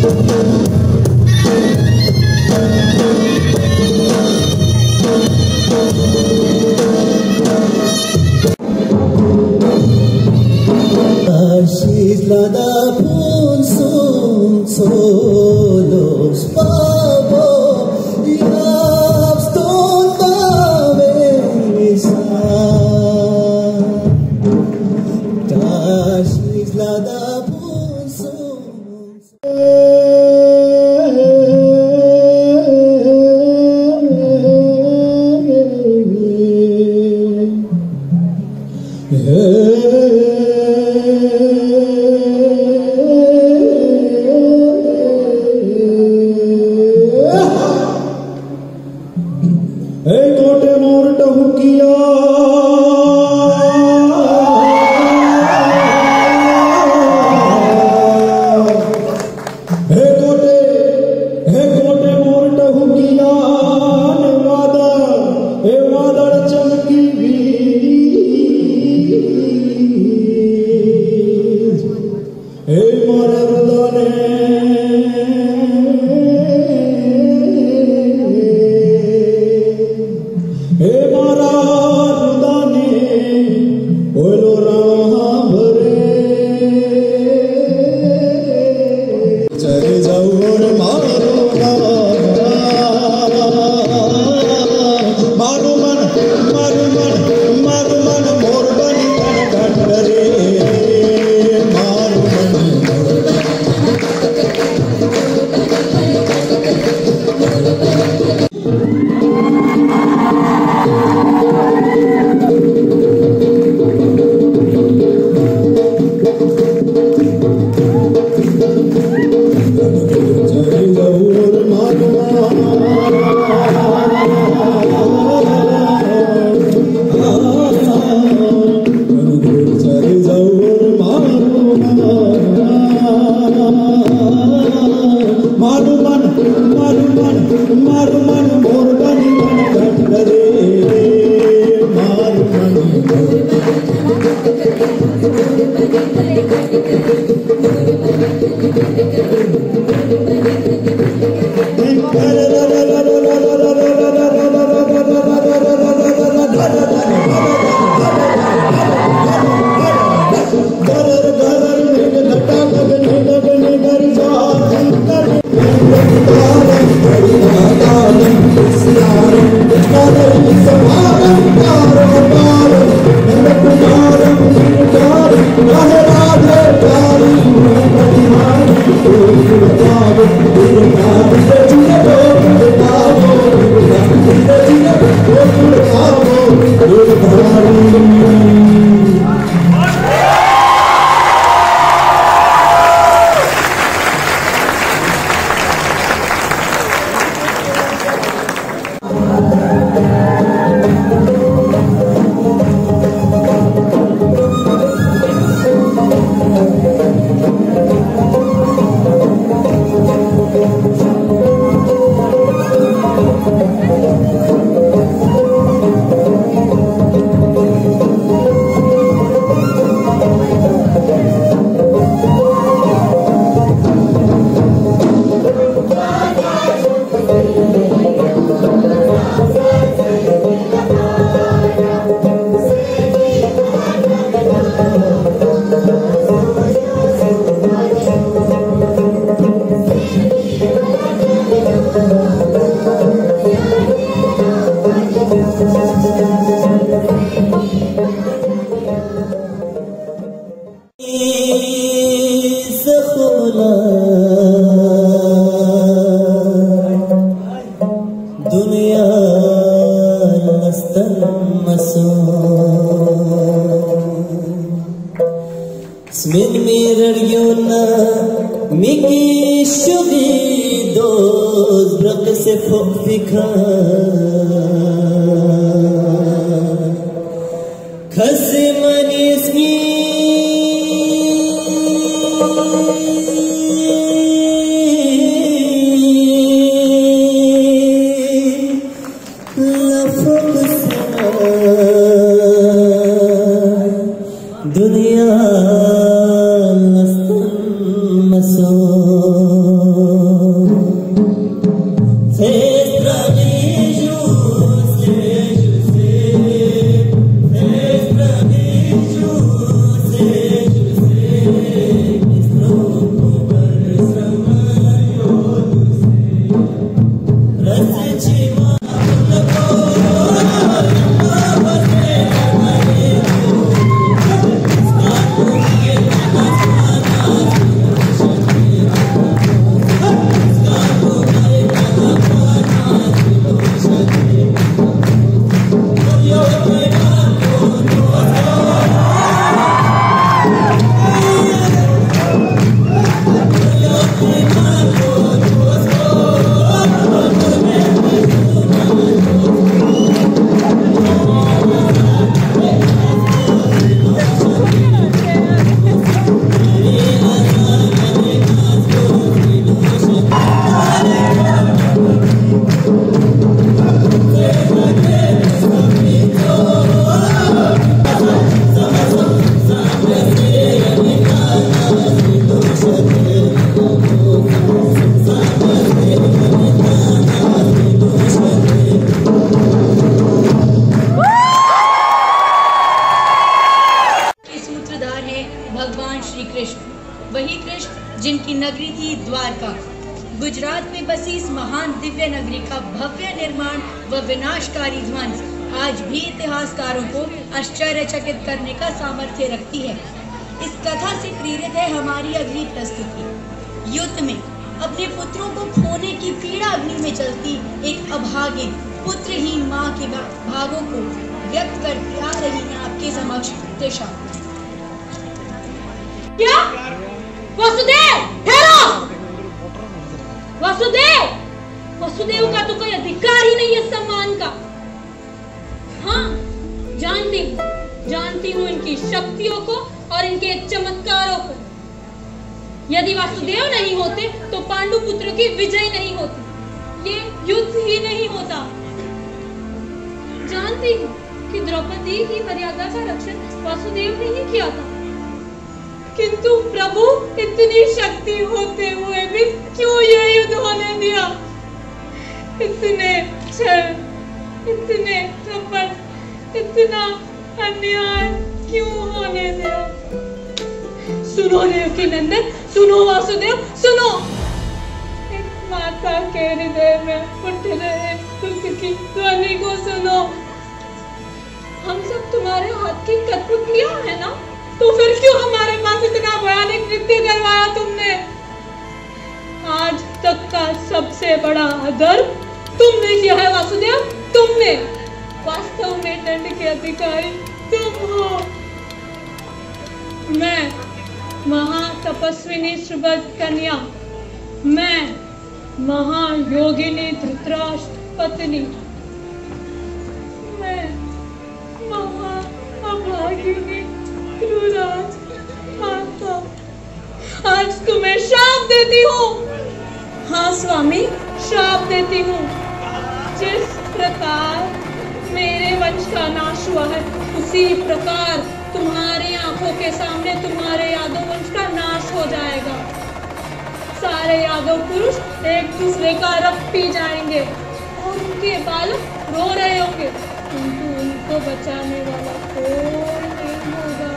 Lada punsum solos pavo yapston bavesa Tashis lada punsum दुनिया मस्त मसो वही कृष्ण जिनकी नगरी थी द्वारका। गुजरात में बसी इस महान दिव्य नगरी का भव्य निर्माण व विनाशकारी ध्वंस आज भी इतिहासकारों को आश्चर्यचकित करने का सामर्थ्य रखती है। इस कथा से प्रेरित है हमारी अगली प्रस्तुति। युद्ध में अपने पुत्रों को खोने की पीड़ा अग्नि में चलती एक अभागिन पुत्रहीन माँ के भावों को व्यक्त करती आ रही है आपके समक्ष त्रिशा। क्या? वसुदेव, ठहरो! वसुदेव का तो कोई अधिकार ही नहीं है सम्मान का। हाँ, जानती हूँ इनकी शक्तियों को और इनके चमत्कारों को। यदि वासुदेव नहीं होते तो पांडु पुत्र की विजय नहीं होती, ये युद्ध ही नहीं होता। जानती हूँ कि द्रौपदी की मर्यादा का रक्षण वासुदेव ने ही किया था, किंतु प्रभु इतनी शक्ति होते हुए भी क्यों ये युद्ध होने दिया? इतने छल, इतने कपट, इतना अन्याय क्यों होने दिया? सुनो देवकी नंदन, सुनो वासुदेव, सुनो। एक माता के हृदय में उठ रहे दुख की ध्वनि को सुनो। हम सब तुम्हारे हाथ की कठपुतलियां है ना, तो फिर क्यों हमारे पास इतना भयानक नृत्य करवाया तुमने? आज तक का सबसे बड़ा अधर्म तुमने किया है वासुदेव, तुमने। वास्तव में दंड के अधिकारी तुम हो। मैं महातपस्विनी सुभद्र कन्या, मैं महायोगिनी धृतराष्ट्र पत्नी, मैं महाअभागिनी ध्रुवराज माता आज तुम्हें श्राप देती हूँ। हाँ स्वामी, श्राप देती हूँ। जिस प्रकार मेरे वंश का नाश हुआ है, उसी प्रकार तुम्हारी आंखों के सामने तुम्हारे यादव वंश का नाश हो जाएगा। सारे यादव पुरुष एक दूसरे का रक्त पी जाएंगे और उनके बालक रो रहे होंगे, किंतु उनको बचाने वाला कोई नहीं होगा।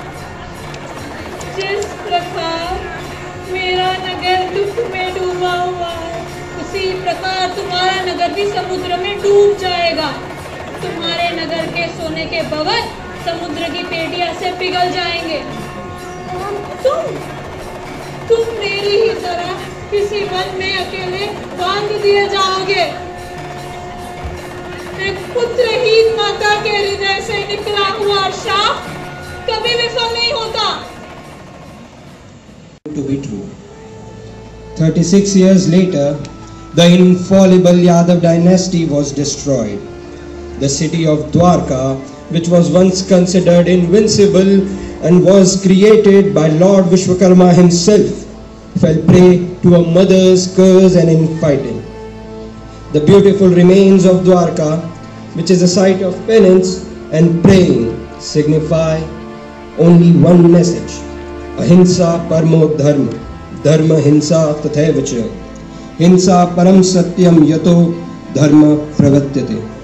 जिस प्रकार मेरा नगर दुख में डूबा हुआ है, उसी प्रकार तुम्हारा नगर भी समुद्र में डूब जाएगा। तुम्हारे नगर के सोने के भवन समुद्र की पेटिया से पिघल जाएंगे और तुम मेरी ही तरह किसी वन में अकेले बांध दिए जाओगे। एक पुत्रहीन माता के हृदय से निकला हुआ शाप कभी विफल नहीं होता। To be true. 36 years later, the infallible Yadav dynasty was destroyed. The city of Dwarka, which was once considered invincible and was created by Lord Vishwakarma himself, fell prey to a mother's curse and infighting. The beautiful remains of Dwarka, which is a site of penance and praying, signify only one message: ahimsa paramo dharma, dharma hinsa tathaiva cha, hinsa param satyam yato dharma pravartyate.